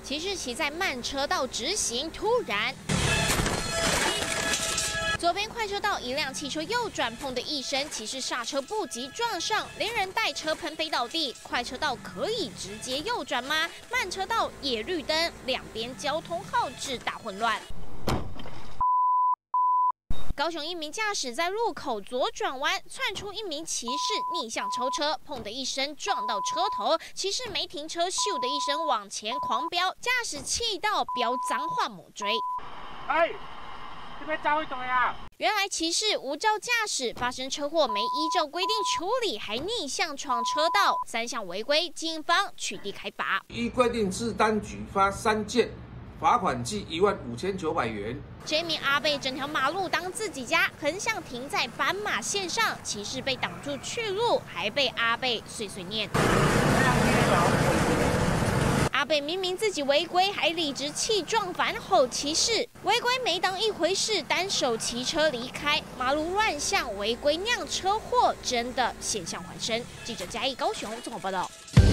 骑士骑在慢车道直行，突然。 左边快车道，一辆汽车右转，砰的一声，骑士刹车不及撞上，连人带车喷飞倒地。快车道可以直接右转吗？慢车道也绿灯，两边交通号志大混乱。 高雄一名驾驶在路口左转弯，窜出一名骑士逆向超车，砰的一声撞到车头，骑士没停车，咻的一声往前狂飙，驾驶气到飙脏话猛追。 这边交会懂呀？ 原来骑士无照驾驶，发生车祸没依照规定处理，还逆向闯车道，3项违规，警方取缔开罚。 依规定，自单举发3件。 罚款计15900元。 这名阿伯整条马路当自己家，横向停在斑马线上，骑士被挡住去路，还被阿伯碎碎念。阿伯明明自己违规，还理直气壮反吼骑士，违规没当一回事，单手骑车离开，马路乱象违规酿车祸，真的险象环生。记者嘉义高雄综合报道。